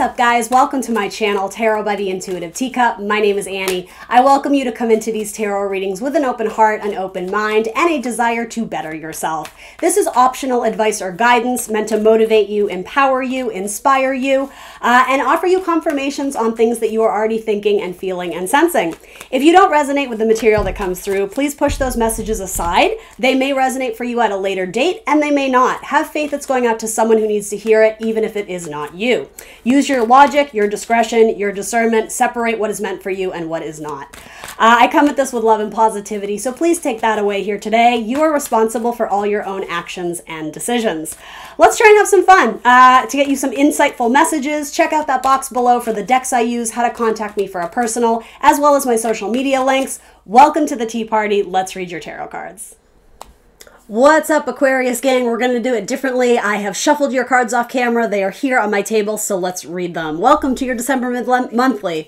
up, guys? Welcome to my channel, Tarot by the Intuitive Teacup. My name is Annie. I welcome you to come into these tarot readings with an open heart, an open mind, and a desire to better yourself. This is optional advice or guidance meant to motivate you, empower you, inspire you, and offer you confirmations on things that you are already thinking and feeling and sensing. If you don't resonate with the material that comes through, please push those messages aside. They may resonate for you at a later date, and they may not. Have faith it's going out to someone who needs to hear it, even if it is not you. Use your logic, your discretion, your discernment. Separate what is meant for you and what is not. I come at this with love and positivity, so please take that away here today. You are responsible for all your own actions and decisions. Let's try and have some fun. To get you some insightful messages, check out that box below for the decks I use, how to contact me for a personal, as well as my social media links. Welcome to the tea party. Let's read your tarot cards. What's up, Aquarius gang? We're going to do it differently. I have shuffled your cards off camera. They are here on my table, so let's read them. Welcome to your December monthly.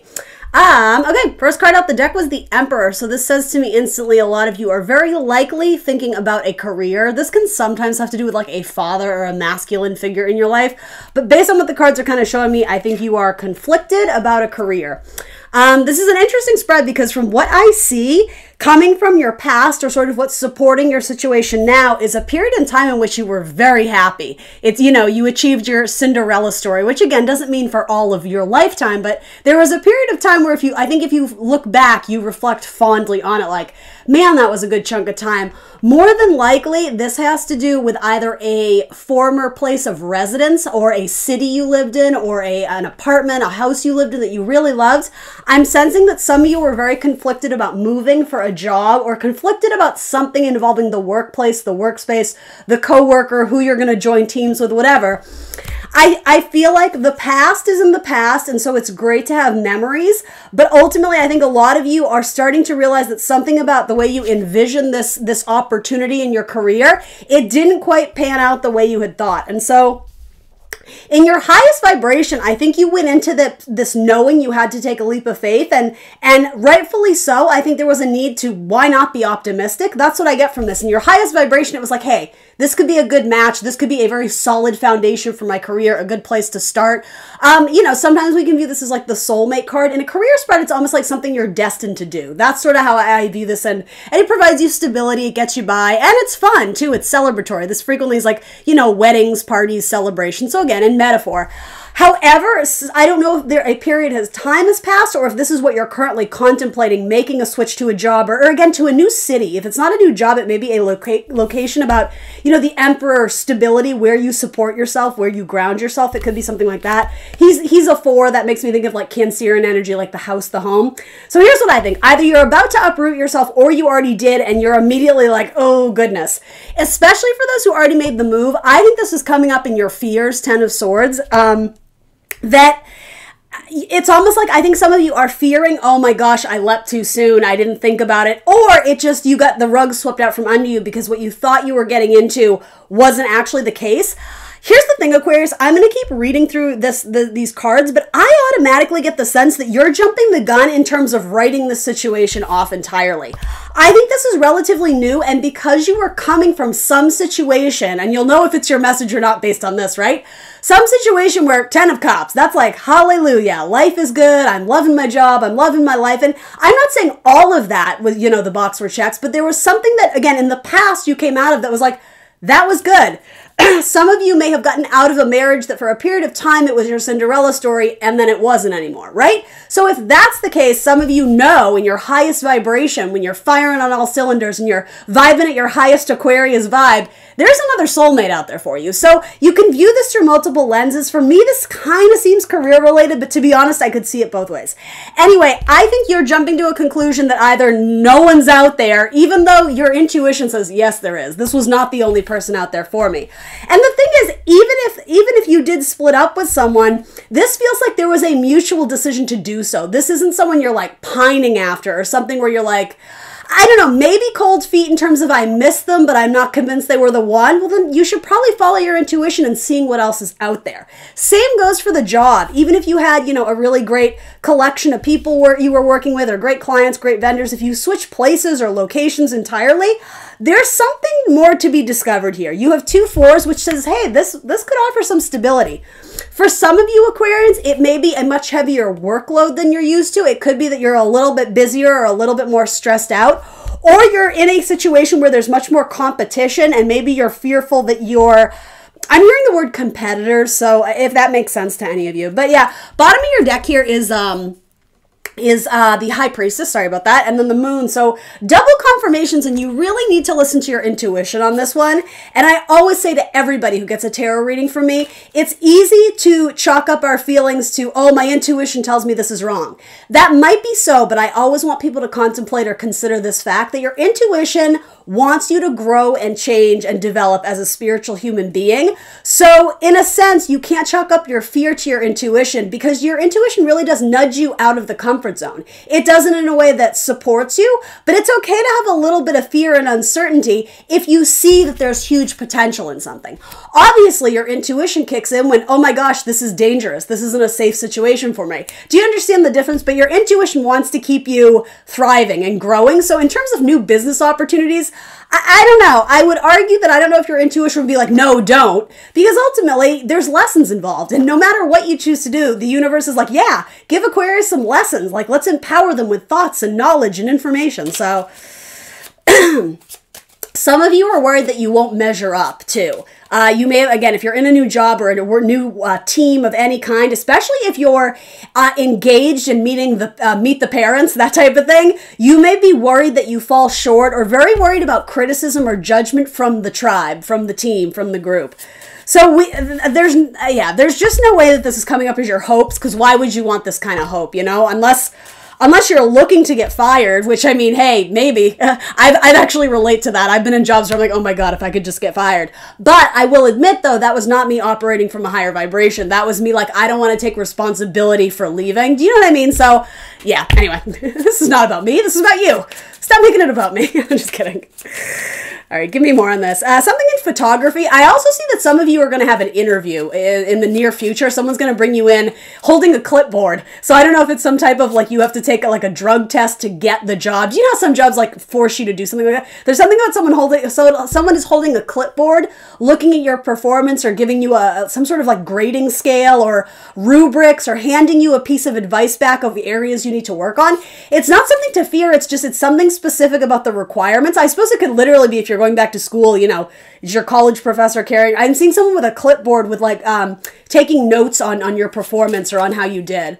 Okay, first card out the deck was the Emperor. So this says to me instantly, a lot of you are very likely thinking about a career. This can sometimes have to do with like a father or a masculine figure in your life. But based on what the cards are kind of showing me, I think you are conflicted about a career. This is an interesting spread because from what I see, coming from your past or sort of what's supporting your situation now is a period in time in which you were very happy. It's, you know, you achieved your Cinderella story, which again doesn't mean for all of your lifetime, but there was a period of time where I think if you look back, you reflect fondly on it like, man, that was a good chunk of time. More than likely, this has to do with either a former place of residence or a city you lived in or an apartment, a house you lived in that you really loved. I'm sensing that some of you were very conflicted about moving for a job or conflicted about something involving the workplace, the workspace, the coworker, who you're going to join teams with, whatever. I feel like the past is in the past, and so it's great to have memories, but ultimately I think a lot of you are starting to realize that something about the way you envision this opportunity in your career, it didn't quite pan out the way you had thought. And so in your highest vibration, I think you went into this knowing you had to take a leap of faith, and rightfully so. I think there was a need to, why not be optimistic? That's what I get from this. In your highest vibration, it was like, hey, this could be a good match. This could be a very solid foundation for my career, a good place to start. You know, sometimes we can view this as like the soulmate card. In a career spread, it's almost like something you're destined to do. That's sort of how I view this, and it provides you stability, it gets you by, and it's fun too. It's celebratory. This frequently is like, you know, weddings, parties, celebrations. So again, in metaphor. However, I don't know if a period of time has passed or if this is what you're currently contemplating, making a switch to a job or again to a new city. If it's not a new job, it may be a location about, you know, the Emperor stability, where you support yourself, where you ground yourself. It could be something like that. He's a 4. That makes me think of like Cancerian energy, like the house, the home. So here's what I think. Either you're about to uproot yourself or you already did and you're immediately like, oh goodness. Especially for those who already made the move. I think this is coming up in your fears, 10 of Swords. That it's almost like I think some of you are fearing, oh my gosh, I leapt too soon, I didn't think about it, or it just, you got the rug swept out from under you because what you thought you were getting into wasn't actually the case. Here's the thing, Aquarius, I'm going to keep reading through these cards, but I automatically get the sense that you're jumping the gun in terms of writing the situation off entirely. I think this is relatively new, and because you are coming from some situation, and you'll know if it's your message or not based on this, right? Some situation where 10 of Cups, that's like, hallelujah, life is good, I'm loving my job, I'm loving my life, and I'm not saying all of that was, you know, the box for checks, but there was something that, again, in the past you came out of that was like, that was good. Some of you may have gotten out of a marriage that for a period of time it was your Cinderella story and then it wasn't anymore, right? So if that's the case, some of you know in your highest vibration, when you're firing on all cylinders and you're vibing at your highest Aquarius vibe, there's another soulmate out there for you. So you can view this through multiple lenses. For me, this kind of seems career related, but to be honest, I could see it both ways. Anyway, I think you're jumping to a conclusion that either no one's out there, even though your intuition says, yes, there is. This was not the only person out there for me. And the thing is, even if you did split up with someone, this feels like there was a mutual decision to do so. This isn't someone you're like pining after or something where you're like, I don't know, maybe cold feet in terms of I miss them, but I'm not convinced they were the one. Well, then you should probably follow your intuition and seeing what else is out there. Same goes for the job. Even if you had, you know, a really great collection of people you were working with or great clients, great vendors, if you switch places or locations entirely, there's something more to be discovered here. You have 2 4s, which says, hey, this could offer some stability. For some of you Aquarians, it may be a much heavier workload than you're used to. It could be that you're a little bit busier or a little bit more stressed out, or you're in a situation where there's much more competition and maybe you're fearful that I'm hearing the word competitors, so if that makes sense to any of you. But yeah, bottom of your deck here is the High Priestess, sorry about that, and then the Moon. So double confirmations, and you really need to listen to your intuition on this one. And I always say to everybody who gets a tarot reading from me, it's easy to chalk up our feelings to, oh, my intuition tells me this is wrong. That might be so, but I always want people to contemplate or consider this fact that your intuition wants you to grow and change and develop as a spiritual human being. So in a sense, you can't chalk up your fear to your intuition, because your intuition really does nudge you out of the comfort zone. It does it in a way that supports you, but it's okay to have a little bit of fear and uncertainty if you see that there's huge potential in something. Obviously, your intuition kicks in when, oh my gosh, this is dangerous. This isn't a safe situation for me. Do you understand the difference? But your intuition wants to keep you thriving and growing. So in terms of new business opportunities, I don't know. I would argue that I don't know if your intuition would be like, no, don't. Because ultimately, there's lessons involved. And no matter what you choose to do, the universe is like, yeah, give Aquarius some lessons. Like, let's empower them with thoughts and knowledge and information. So some of you are worried that you won't measure up too. You may have, again, if you're in a new job or a new team of any kind, especially if you're engaged in meet the parents, that type of thing, you may be worried that you fall short, or very worried about criticism or judgment from the tribe, from the team, from the group. So there's just no way that this is coming up as your hopes, because why would you want this kind of hope, you know, unless you're looking to get fired, which, I mean, hey, maybe. I'd actually relate to that. I've been in jobs where I'm like, oh my God, if I could just get fired. But I will admit, though, that was not me operating from a higher vibration. That was me like, I don't want to take responsibility for leaving. Do you know what I mean? So, yeah, anyway, this is not about me. This is about you. Stop making it about me. I'm just kidding. All right, give me more on this. Something in photography. I also see that some of you are going to have an interview in the near future. Someone's going to bring you in holding a clipboard. So I don't know if it's some type of, like, you have to take like a drug test to get the job. Do you know how some jobs like force you to do something like that? There's something about someone is holding a clipboard, looking at your performance, or giving you some sort of like grading scale or rubrics, or handing you a piece of advice back of the areas you need to work on. It's not something to fear. It's something specific about the requirements. I suppose it could literally be if you're going back to school, you know, is your college professor carrying. I'm seeing someone with a clipboard with like taking notes on your performance or on how you did.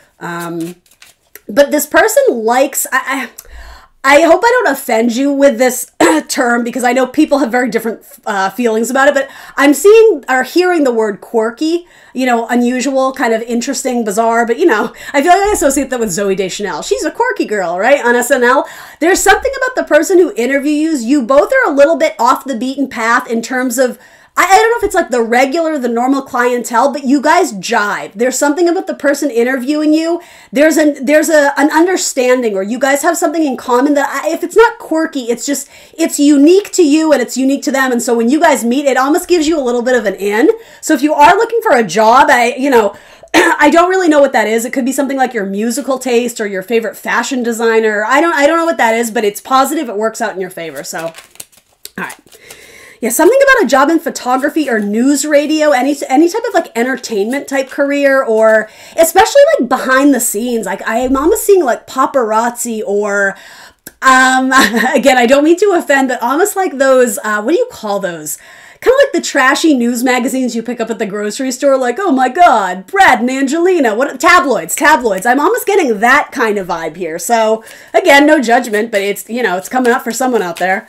But this person likes, I hope I don't offend you with this term, because I know people have very different feelings about it, but I'm seeing or hearing the word quirky, you know, unusual, kind of interesting, bizarre, but, you know, I feel like I associate that with Zooey Deschanel. She's a quirky girl, right, on SNL. There's something about the person who interviews you. Both are a little bit off the beaten path in terms of, I don't know if it's like the normal clientele, but you guys jive. There's something about the person interviewing you. There's an understanding, or you guys have something in common that if it's not quirky, it's unique to you and it's unique to them. And so when you guys meet, it almost gives you a little bit of an in. So if you are looking for a job, I don't really know what that is. It could be something like your musical taste or your favorite fashion designer. I don't know what that is, but it's positive. It works out in your favor. So, all right. Yeah, something about a job in photography or news radio, any type of like entertainment type career, or especially like behind the scenes. Like I'm almost seeing like paparazzi, or again, I don't mean to offend, but almost like those, what do you call those? Kind of like the trashy news magazines you pick up at the grocery store, like, oh my God, Brad and Angelina, what tabloids. I'm almost getting that kind of vibe here. So again, no judgment, but it's, you know, it's coming up for someone out there.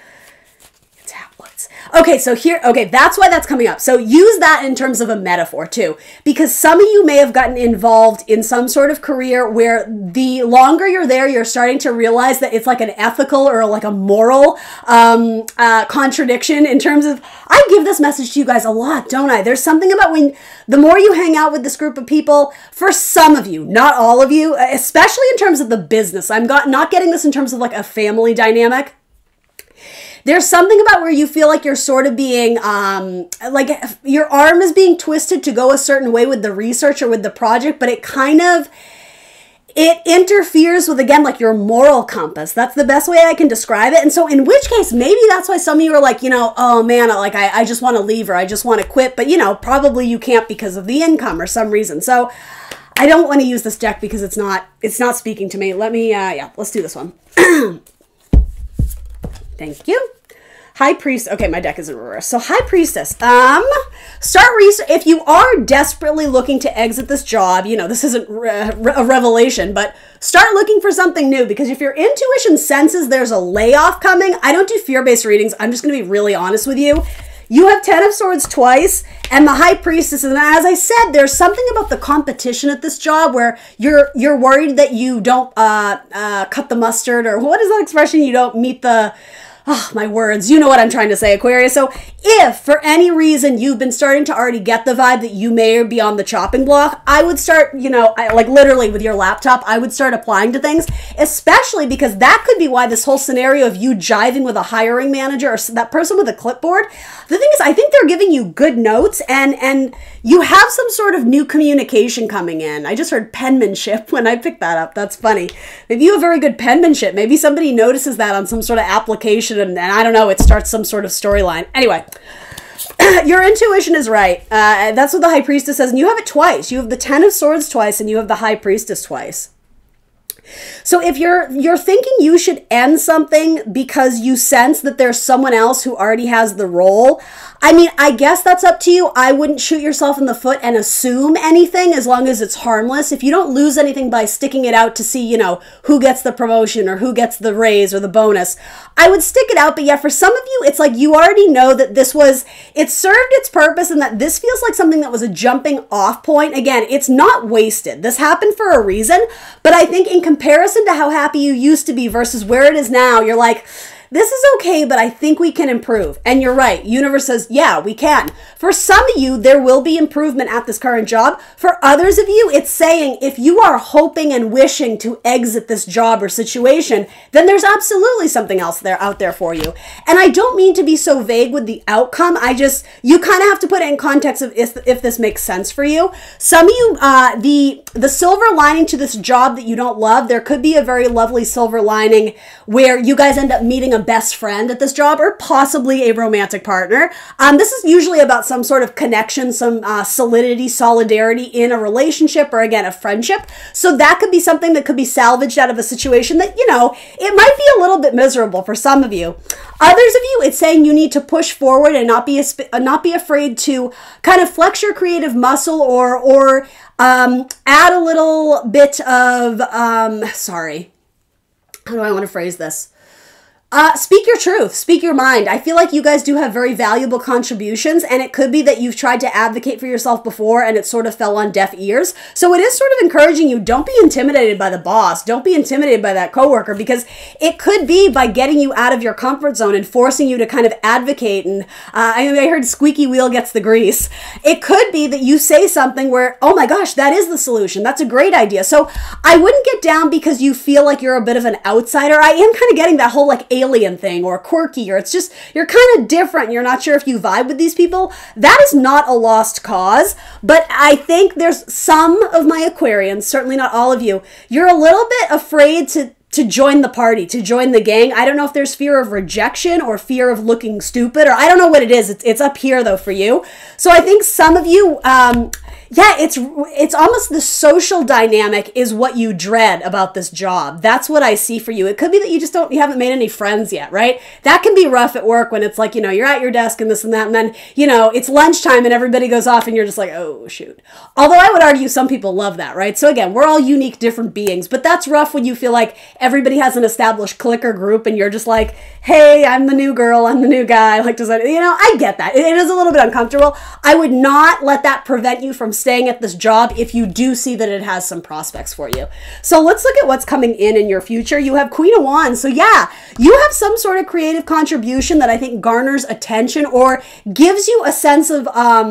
Okay, so that's why that's coming up. So use that in terms of a metaphor too, because some of you may have gotten involved in some sort of career where the longer you're there, you're starting to realize that it's like an ethical or like a moral contradiction in terms of, I give this message to you guys a lot, don't I? There's something about when the more you hang out with this group of people, for some of you, not all of you, especially in terms of the business, I'm not getting this in terms of like a family dynamic. There's something about where you feel like you're sort of being, like your arm is being twisted to go a certain way with the research or with the project, but it kind of, it interferes with, again, like your moral compass. That's the best way I can describe it. And so in which case, maybe that's why some of you are like, you know, oh man, like I just want to leave, or I just want to quit. But, you know, probably you can't because of the income or some reason. So I don't want to use this deck because it's not speaking to me. Let me, yeah, let's do this one. Thank you. High Priest. Okay, my deck is in reverse. So High Priestess. Start research. If you are desperately looking to exit this job, you know, this isn't a revelation, but start looking for something new, because if your intuition senses there's a layoff coming, I don't do fear-based readings. I'm just going to be really honest with you. You have 10 of Swords twice and the High Priestess. And as I said, there's something about the competition at this job where you're worried that you don't cut the mustard, or what is that expression? You don't meet the... Oh, my words. You know what I'm trying to say, Aquarius. So if for any reason you've been starting to already get the vibe that you may be on the chopping block, I would start, you know, like literally with your laptop, I would start applying to things, especially because that could be why this whole scenario of you jiving with a hiring manager or that person with a clipboard. The thing is, I think they're giving you good notes, and you have some sort of new communication coming in. I just heard penmanship when I picked that up. That's funny. Maybe you have very good penmanship. Maybe somebody notices that on some sort of application, and I don't know, it starts some sort of storyline. Anyway, your intuition is right. That's what the High Priestess says, and you have it twice. You have the 10 of Swords twice, and you have the High Priestess twice. So if you're thinking you should end something because you sense that there's someone else who already has the role, I mean, I guess that's up to you. I wouldn't shoot yourself in the foot and assume anything as long as it's harmless. If you don't lose anything by sticking it out to see, you know, who gets the promotion or who gets the raise or the bonus, I would stick it out. But yeah, for some of you, it's like you already know that it served its purpose, and that this feels like something that was a jumping off point. Again, it's not wasted. This happened for a reason, but I think in comparison to how happy you used to be versus where it is now, you're like, this is okay, but I think we can improve. And you're right. Universe says, yeah, we can. For some of you, there will be improvement at this current job. For others of you, it's saying if you are hoping and wishing to exit this job or situation, then there's absolutely something else out there for you. And I don't mean to be so vague with the outcome. You kind of have to put it in context of if this makes sense for you. Some of you, the silver lining to this job that you don't love, there could be a very lovely silver lining where you guys end up meeting a best friend at this job, or possibly a romantic partner. This is usually about some sort of connection, some solidity, solidarity in a relationship, or again, a friendship. So that could be something that could be salvaged out of a situation that, you know, it might be a little bit miserable for some of you. Others of you, it's saying you need to push forward and not be afraid to kind of flex your creative muscle, or add a little bit of, sorry, how do I want to phrase this? Speak your truth, speak your mind. I feel like you guys do have very valuable contributions, and it could be that you've tried to advocate for yourself before and it sort of fell on deaf ears. So it is sort of encouraging you, don't be intimidated by the boss. Don't be intimidated by that coworker, because it could be by getting you out of your comfort zone and forcing you to kind of advocate. And I heard squeaky wheel gets the grease. It could be that you say something where, oh my gosh, that is the solution. That's a great idea. So I wouldn't get down because you feel like you're a bit of an outsider. I am kind of getting that whole like alien thing or quirky, or it's just you're kind of different and you're not sure if you vibe with these people. That is not a lost cause, but I think there's some of my Aquarians, certainly not all of you, you're a little bit afraid to join the party, to join the gang. I don't know if there's fear of rejection or fear of looking stupid, or I don't know what it is. It's up here though for you. So I think some of you, yeah, it's almost the social dynamic is what you dread about this job. That's what I see for you. It could be that you haven't made any friends yet, right? That can be rough at work when it's like, you know, you're at your desk and this and that, and then, you know, it's lunchtime and everybody goes off and you're just like, oh, shoot. Although I would argue some people love that, right? So again, we're all unique, different beings, but that's rough when you feel like everybody has an established clique or group and you're just like, hey, I'm the new girl, I'm the new guy. Like, you know, I get that. It is a little bit uncomfortable. I would not let that prevent you from staying at this job if you do see that it has some prospects for you. So let's look at what's coming in your future. You have Queen of Wands. So yeah, you have some sort of creative contribution that I think garners attention or gives you a sense of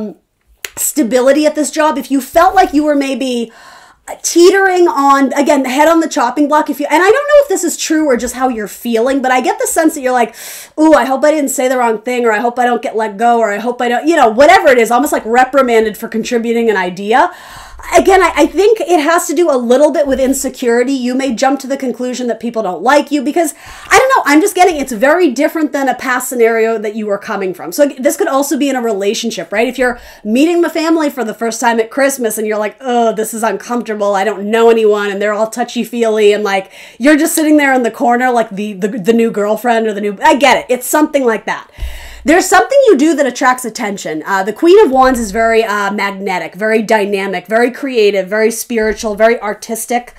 stability at this job. If you felt like you were maybe teetering on, again, head on the chopping block, and I don't know if this is true or just how you're feeling, but I get the sense that you're like, ooh, I hope I didn't say the wrong thing, or I hope I don't get let go, or I hope I don't, you know, whatever it is, almost like reprimanded for contributing an idea. Again, I think it has to do a little bit with insecurity. You may jump to the conclusion that people don't like you because, I don't know, I'm just getting it's very different than a past scenario that you were coming from. So this could also be in a relationship, right? If you're meeting the family for the first time at Christmas and you're like, oh, this is uncomfortable, I don't know anyone, and they're all touchy-feely, and like, you're just sitting there in the corner like the new girlfriend or the new, I get it. It's something like that. There's something you do that attracts attention. The Queen of Wands is very magnetic, very dynamic, very creative, very spiritual, very artistic.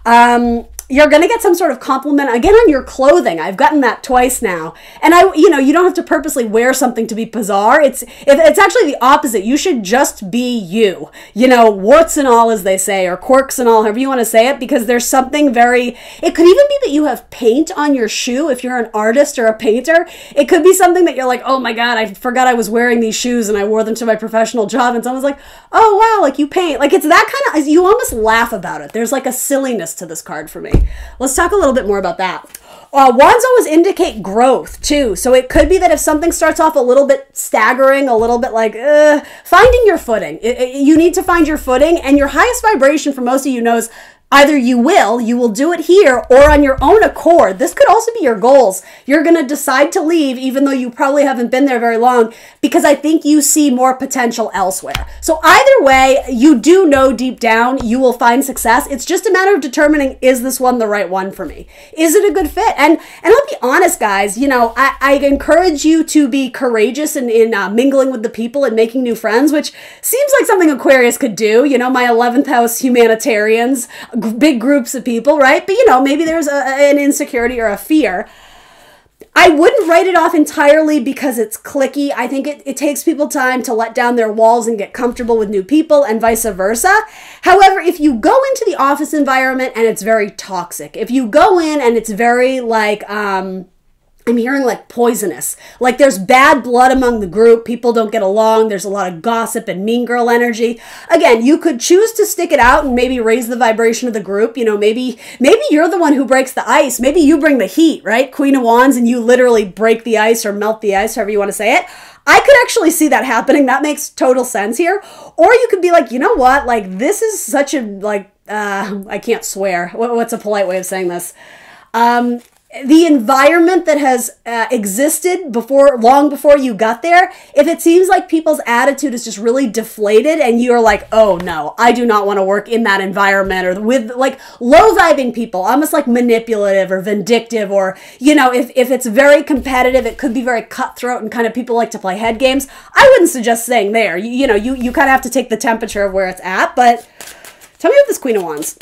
You're going to get some sort of compliment, again, on your clothing. I've gotten that twice now. And you don't have to purposely wear something to be bizarre. It's actually the opposite. You should just be you. Warts and all, as they say, or quirks and all, however you want to say it, because there's something it could even be that you have paint on your shoe if you're an artist or a painter. It could be something that you're like, oh my God, I forgot I was wearing these shoes and I wore them to my professional job. And someone's like, oh wow, like you paint. Like it's that kind of, you almost laugh about it. There's like a silliness to this card for me. Let's talk a little bit more about that. Wands always indicate growth too. So it could be that if something starts off a little bit staggering, a little bit like, finding your footing. You need to find your footing, and your highest vibration for most of you knows either you will do it here or on your own accord. This could also be your goals. You're going to decide to leave even though you probably haven't been there very long because I think you see more potential elsewhere. So either way, you do know deep down you will find success. It's just a matter of determining, is this one the right one for me? Is it a good fit? And I'll be honest, guys, I encourage you to be courageous in mingling with the people and making new friends, which seems like something Aquarius could do. My 11th house humanitarians, big groups of people, right? But maybe there's an insecurity or a fear. I wouldn't write it off entirely because it's cliquey. I think it takes people time to let down their walls and get comfortable with new people and vice versa. However, if you go into the office environment and it's very toxic, if you go in and it's very like, I'm hearing like poisonous, like there's bad blood among the group, people don't get along, there's a lot of gossip and mean girl energy. Again, you could choose to stick it out and maybe raise the vibration of the group. Maybe you're the one who breaks the ice. Maybe you bring the heat, right? Queen of Wands, and you literally break the ice or melt the ice, however you want to say it. I could actually see that happening. That makes total sense here. Or you could be like, you know what? Like, this is such a, I can't swear. What's a polite way of saying this? The environment that has existed long before you got there, if it seems like people's attitude is just really deflated and you're like, oh no, I do not want to work in that environment, or with like low vibing people, almost like manipulative or vindictive, or, if it's very competitive, it could be very cutthroat and kind of people like to play head games. I wouldn't suggest staying there. You kind of have to take the temperature of where it's at, but tell me about this Queen of Wands.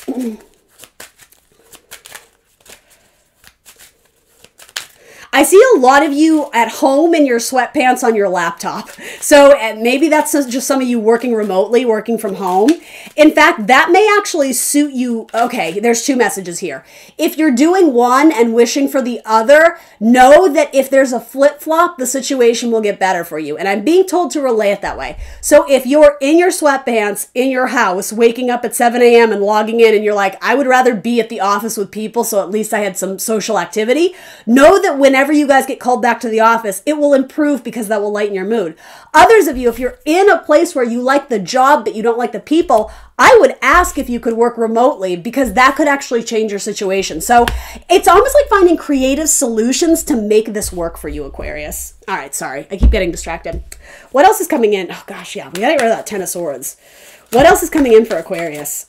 I see a lot of you at home in your sweatpants on your laptop. So maybe that's just some of you working remotely, working from home. In fact, that may actually suit you. Okay, there's two messages here. If you're doing one and wishing for the other, know that if there's a flip-flop, the situation will get better for you. And I'm being told to relay it that way. So if you're in your sweatpants, in your house, waking up at 7 a.m. and logging in, and you're like, I would rather be at the office with people, so at least I had some social activity, know that whenever you guys get called back to the office, it will improve because that will lighten your mood. Others of you, if you're in a place where you like the job but you don't like the people, I would ask if you could work remotely because that could actually change your situation. So it's almost like finding creative solutions to make this work for you, Aquarius. All right, sorry, I keep getting distracted. What else is coming in? Oh gosh, yeah, we gotta get rid of that Ten of Swords. What else is coming in for Aquarius?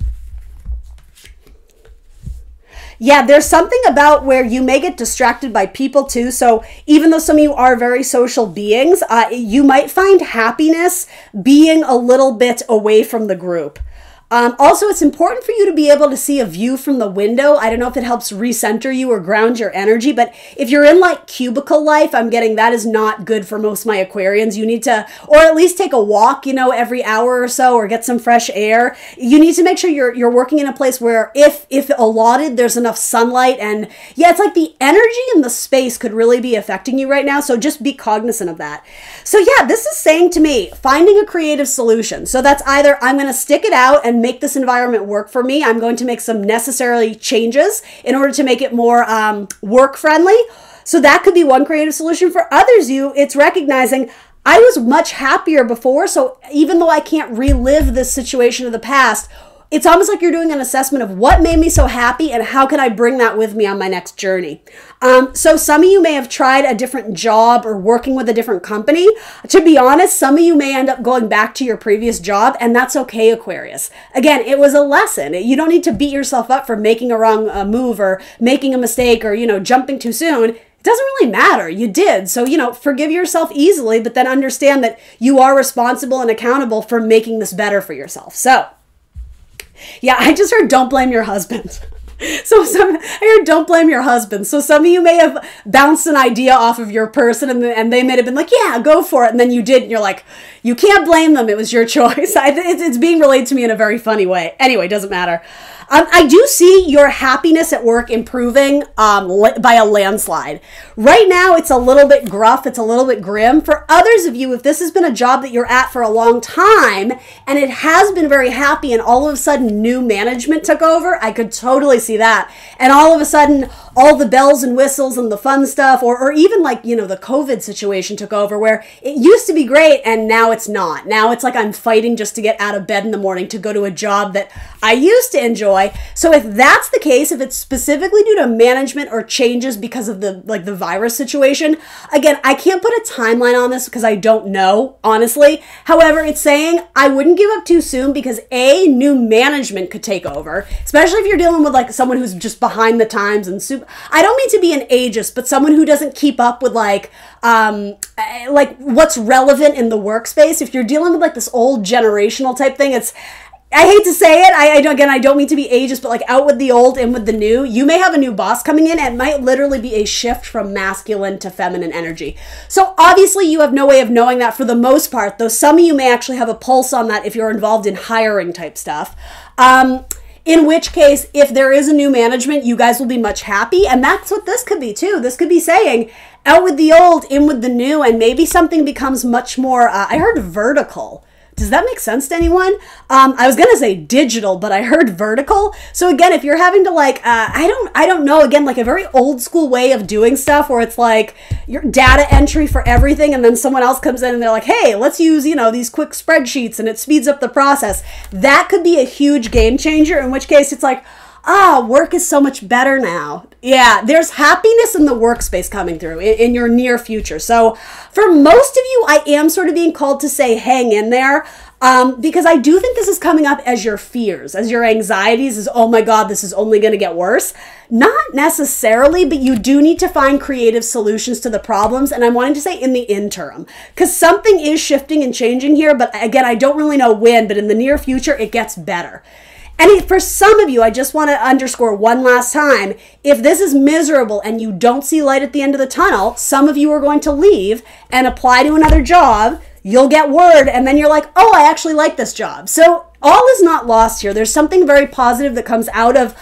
Yeah, there's something about where you may get distracted by people too. So even though some of you are very social beings, you might find happiness being a little bit away from the group. Also, it's important for you to be able to see a view from the window. I don't know if it helps recenter you or ground your energy, but if you're in like cubicle life, I'm getting that is not good for most of my Aquarians. You need to, or at least take a walk, every hour or so, or get some fresh air. You need to make sure you're working in a place where if allotted, there's enough sunlight. And yeah, it's like the energy in the space could really be affecting you right now. So just be cognizant of that. So yeah, this is saying to me, finding a creative solution. So that's either I'm going to stick it out and make this environment work for me. I'm going to make some necessary changes in order to make it more work friendly. So that could be one creative solution. For others, it's recognizing I was much happier before. So even though I can't relive this situation of the past, it's almost like you're doing an assessment of what made me so happy and how can I bring that with me on my next journey. So some of you may have tried a different job or working with a different company. To be honest, some of you may end up going back to your previous job, and that's okay, Aquarius. Again, it was a lesson. You don't need to beat yourself up for making a wrong move or making a mistake or, jumping too soon. It doesn't really matter. You did. So, forgive yourself easily, but then understand that you are responsible and accountable for making this better for yourself. So, yeah, I just heard don't blame your husband. I heard don't blame your husband. So some of you may have bounced an idea off of your person and they may have been like, yeah, go for it. And then you did. And you're like, you can't blame them. It was your choice. It's being relayed to me in a very funny way. Anyway, doesn't matter. I do see your happiness at work improving by a landslide. Right now, it's a little bit gruff. It's a little bit grim. For others of you, if this has been a job that you're at for a long time and it has been very happy and all of a sudden new management took over, I could totally see that. And all of a sudden, all the bells and whistles and the fun stuff, or even like, the COVID situation took over where it used to be great and now it's not. Now it's like I'm fighting just to get out of bed in the morning to go to a job that I used to enjoy. So if that's the case, if it's specifically due to management or changes because of the virus situation, again, I can't put a timeline on this because I don't know, honestly. However, it's saying I wouldn't give up too soon because new management could take over, especially if you're dealing with like someone who's just behind the times and I don't mean to be an ageist, but someone who doesn't keep up with like what's relevant in the workspace. If you're dealing with like this old generational type thing, I hate to say it. I don't mean to be ageist, but like out with the old, in with the new. You may have a new boss coming in. It might literally be a shift from masculine to feminine energy. So obviously you have no way of knowing that for the most part, though some of you may actually have a pulse on that if you're involved in hiring type stuff. In which case, if there is a new management, you guys will be much happy. And that's what this could be too. This could be saying out with the old, in with the new, and maybe something becomes much more, I heard vertical. Does that make sense to anyone? I was going to say digital, but I heard vertical. So again, if you're having to like, I don't know, again, like a very old school way of doing stuff where it's like your data entry for everything. And then someone else comes in and they're like, hey, let's use, these quick spreadsheets and it speeds up the process. That could be a huge game changer, in which case it's like, work is so much better now. Yeah, there's happiness in the workspace coming through in your near future. So for most of you, I am sort of being called to say, hang in there. Because I do think this is coming up as your fears, as your anxieties is, oh my God, this is only going to get worse. Not necessarily, but you do need to find creative solutions to the problems. And I'm wanting to say in the interim, because something is shifting and changing here. But again, I don't really know when, but in the near future, it gets better. And for some of you, I just want to underscore one last time, if this is miserable and you don't see light at the end of the tunnel, some of you are going to leave and apply to another job. You'll get word and then you're like, oh, I actually like this job. So all is not lost here. There's something very positive that comes out of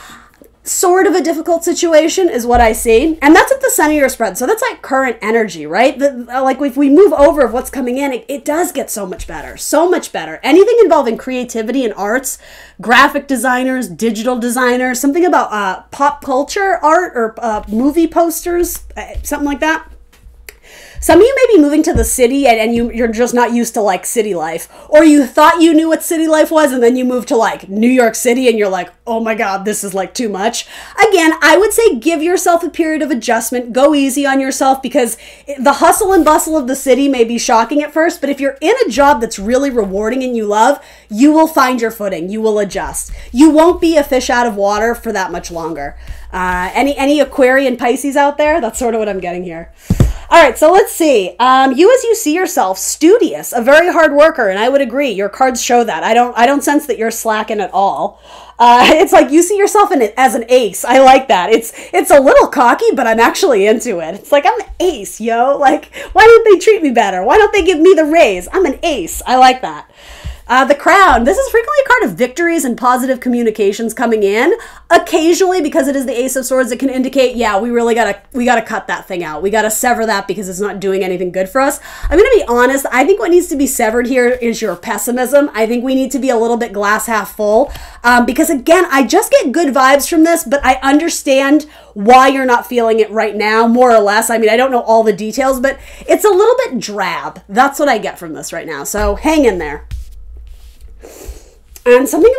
sort of a difficult situation is what I see. And that's at the center of your spread. So that's like current energy, right? Like if we move over of what's coming in, it does get so much better, so much better. Anything involving creativity and arts, graphic designers, digital designers, something about pop culture art or movie posters, something like that. Some of you may be moving to the city and you're just not used to like city life, or you thought you knew what city life was and then you moved to like New York City and you're like, oh my God, this is like too much. Again, I would say give yourself a period of adjustment, go easy on yourself, because the hustle and bustle of the city may be shocking at first, but if you're in a job that's really rewarding and you love, you will find your footing, you will adjust. You won't be a fish out of water for that much longer. Any Aquarian Pisces out there? That's sort of what I'm getting here. All right, so let's see. You, as you see yourself, studious, a very hard worker, and I would agree. Your cards show that. I don't sense that you're slacking at all. It's like you see yourself in it as an ace. I like that. It's a little cocky, but I'm actually into it. It's like, I'm an ace, yo. Like, why don't they treat me better? Why don't they give me the raise? I'm an ace. I like that. The crown. This is frequently a card of victories and positive communications coming in. Occasionally, because it is the Ace of Swords, it can indicate, yeah, we gotta cut that thing out. We gotta sever that because it's not doing anything good for us. I'm gonna be honest. I think what needs to be severed here is your pessimism. I think we need to be a little bit glass half full. Because again, I just get good vibes from this, but I understand why you're not feeling it right now, more or less. I mean, I don't know all the details, but it's a little bit drab. That's what I get from this right now. So hang in there. And something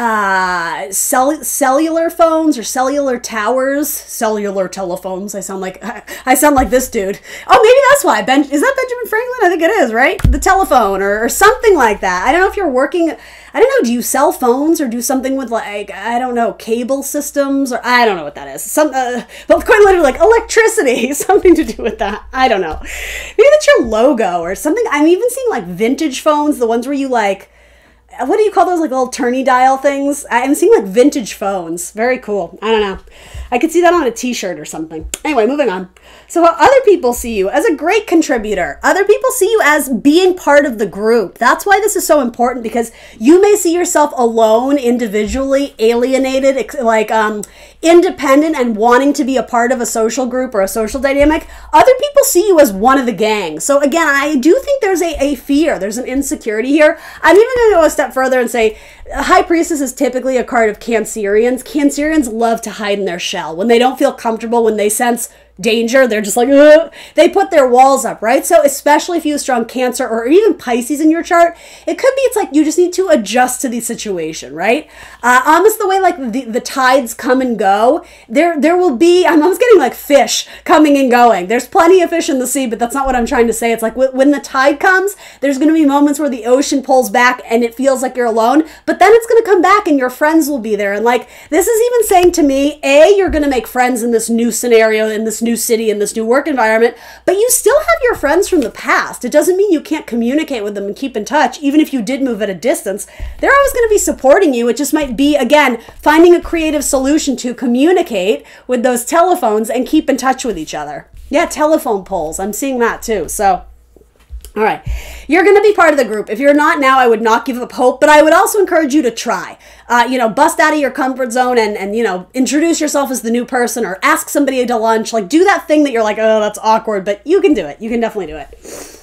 about cellular phones or cellular towers, cellular telephones. I sound like this dude. Oh, maybe that's why. Is that Benjamin Franklin? I think it is, right? The telephone or something like that. I don't know if you're working. I don't know. Do you sell phones or do something with like, I don't know, cable systems, or I don't know what that is. But quite literally like electricity, something to do with that. I don't know. Maybe that's your logo or something. I'm even seeing like vintage phones, the ones where you like, what do you call those, like little turny dial things? I'm seeing like vintage phones. Very cool. I don't know. I could see that on a t-shirt or something. Anyway, moving on. So how other people see you as a great contributor. Other people see you as being part of the group. That's why this is so important, because you may see yourself alone, individually, alienated, like independent and wanting to be a part of a social group or a social dynamic. Other people see you as one of the gang. So again, I do think there's a fear. There's an insecurity here. I'm even going to go a step further and say High Priestess is typically a card of Cancerians. Cancerians love to hide in their shell. When they don't feel comfortable, when they sense danger, they're just like, ugh. They put their walls up, right? So especially if you have strong Cancer or even Pisces in your chart, it could be it's like you just need to adjust to the situation, right? Almost the way like the tides come and go, there will be, I'm almost getting like fish coming and going. There's plenty of fish in the sea, but that's not what I'm trying to say. It's like when the tide comes, there's going to be moments where the ocean pulls back and it feels like you're alone, but then it's going to come back and your friends will be there. And like, this is even saying to me, you're going to make friends in this new scenario, in this new city, in this new work environment, but you still have your friends from the past. It doesn't mean you can't communicate with them and keep in touch. Even if you did move at a distance, they're always going to be supporting you. It just might be, again, finding a creative solution to communicate with those telephones and keep in touch with each other. Yeah, telephone poles. I'm seeing that too. So all right, you're going to be part of the group. If you're not now, I would not give up hope, but I would also encourage you to try. Bust out of your comfort zone and introduce yourself as the new person, or ask somebody to lunch. Like, do that thing that you're like, oh, that's awkward, but you can do it. You can definitely do it.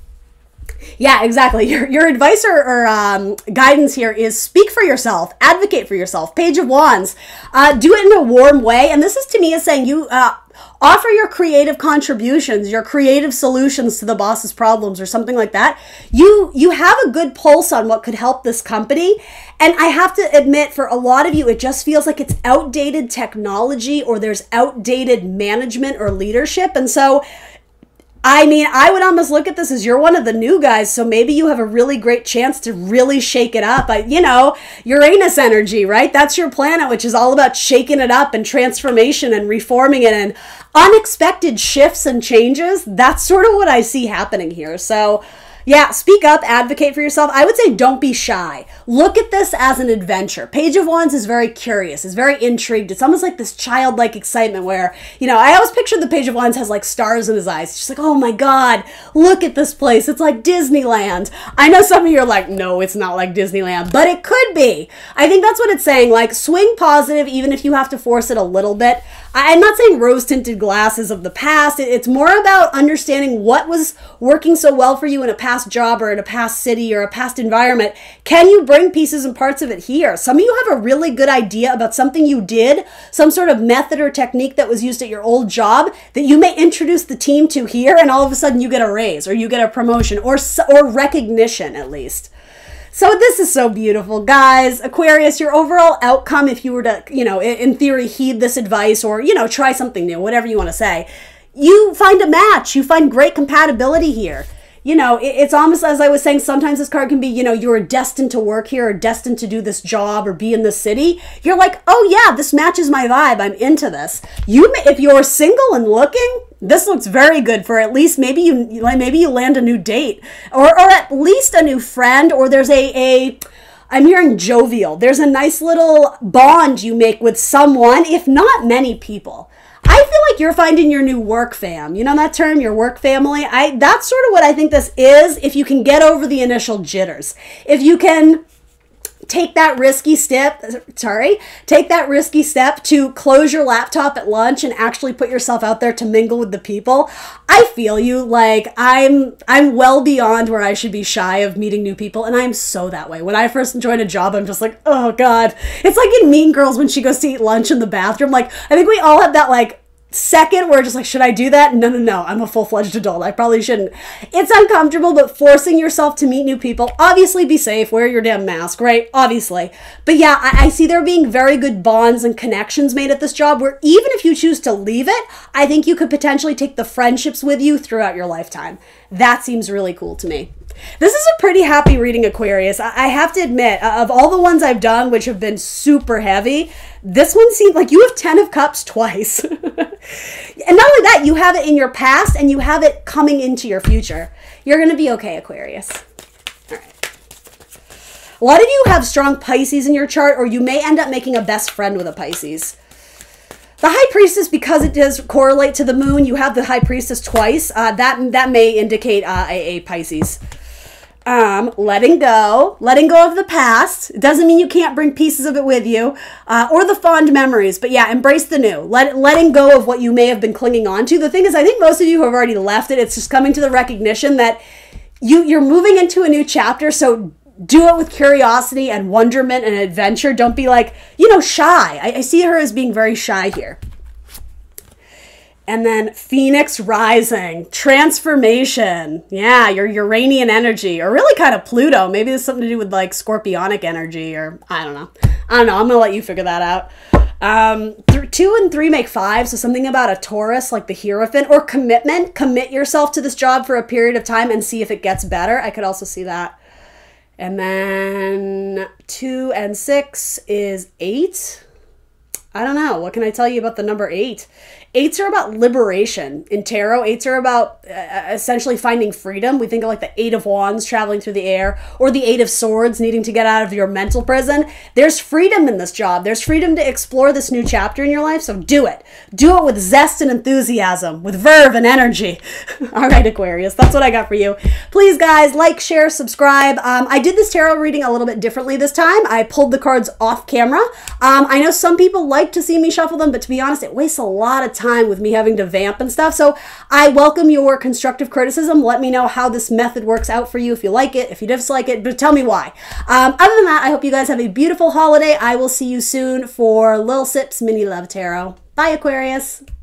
Yeah, exactly. Your advice or guidance here is speak for yourself, advocate for yourself. Page of Wands, do it in a warm way. And this is, to me, is saying you offer your creative contributions, your creative solutions to the boss's problems or something like that. You have a good pulse on what could help this company. And I have to admit, for a lot of you, it just feels like it's outdated technology or there's outdated management or leadership. And so I mean, I would almost look at this as you're one of the new guys, so maybe you have a really great chance to really shake it up. Uranus energy, right? That's your planet, which is all about shaking it up and transformation and reforming it and unexpected shifts and changes. That's sort of what I see happening here. So yeah, speak up, advocate for yourself. I would say don't be shy. Look at this as an adventure. Page of Wands is very curious, is very intrigued. It's almost like this childlike excitement where, I always picture the Page of Wands has like stars in his eyes. It's just like, oh my God, look at this place. It's like Disneyland. I know some of you are like, no, it's not like Disneyland, but it could be. I think that's what it's saying. Like, swing positive, even if you have to force it a little bit. I'm not saying rose-tinted glasses of the past. It's more about understanding what was working so well for you in a past job or in a past city or a past environment. Can you bring pieces and parts of it here? Some of you have a really good idea about something you did, some sort of method or technique that was used at your old job that you may introduce the team to here, and all of a sudden you get a raise or you get a promotion or recognition at least. So this is so beautiful, guys. Aquarius, your overall outcome, if you were to, in theory, heed this advice or, try something new, whatever you want to say, you find a match. You find great compatibility here. It's almost, as I was saying, sometimes this card can be, you're destined to work here or destined to do this job or be in this city. You're like, oh yeah, this matches my vibe. I'm into this. If you're single and looking, this looks very good for at least maybe you land a new date or at least a new friend, or there's I'm hearing jovial. There's a nice little bond you make with someone, if not many people. I feel like you're finding your new work fam. You know that term, your work family? That's sort of what I think this is, if you can get over the initial jitters. If you can take that risky step to close your laptop at lunch and actually put yourself out there to mingle with the people. I feel you. Like, I'm well beyond where I should be shy of meeting new people, and I'm so that way. When I first joined a job, I'm just like, oh God. It's like in Mean Girls when she goes to eat lunch in the bathroom. Like, I think we all have that, like, second where just like, should I do that? No, no, no. I'm a full-fledged adult. I probably shouldn't. It's uncomfortable, but forcing yourself to meet new people, obviously be safe, wear your damn mask, right? Obviously. But yeah, I see there being very good bonds and connections made at this job where even if you choose to leave it, I think you could potentially take the friendships with you throughout your lifetime. That seems really cool to me. This is a pretty happy reading, Aquarius. I have to admit, of all the ones I've done, which have been super heavy, this one seemed like you have 10 of Cups twice. And not only that, you have it in your past and you have it coming into your future. You're going to be okay, Aquarius. All right. A lot of you have strong Pisces in your chart, or you may end up making a best friend with a Pisces. The High Priestess, because it does correlate to the moon, you have the High Priestess twice. That may indicate a Pisces. Letting go of the past. It doesn't mean you can't bring pieces of it with you, or the fond memories, but yeah, embrace the new. Letting go of what you may have been clinging on to. The thing is, I think most of you have already left it. It's just coming to the recognition that you're moving into a new chapter, so do it with curiosity and wonderment and adventure. Don't be like, shy. I see her as being very shy here. And then Phoenix rising, transformation. Yeah, your Uranian energy, or really kind of Pluto. Maybe there's something to do with like scorpionic energy, or I don't know. I'm going to let you figure that out. 2 and 3 make 5, so something about a Taurus, like the Hierophant, or commitment. Commit yourself to this job for a period of time and see if it gets better. I could also see that. And then 2 and 6 is 8. I don't know. What can I tell you about the number 8? 8s are about liberation. In tarot, 8s are about essentially finding freedom. We think of like the 8 of Wands traveling through the air, or the 8 of Swords needing to get out of your mental prison. There's freedom in this job. There's freedom to explore this new chapter in your life, so do it. Do it with zest and enthusiasm, with verve and energy. All right, Aquarius, that's what I got for you. Please, guys, like, share, subscribe. I did this tarot reading a little bit differently this time. I pulled the cards off camera. I know some people like to see me shuffle them, but to be honest, it wastes a lot of time with me having to vamp and stuff. So I welcome your constructive criticism. Let me know how this method works out for you, if you like it, if you dislike it, but tell me why. Other than that, I hope you guys have a beautiful holiday. I will see you soon for Lil Sips Mini Love Tarot. Bye, Aquarius.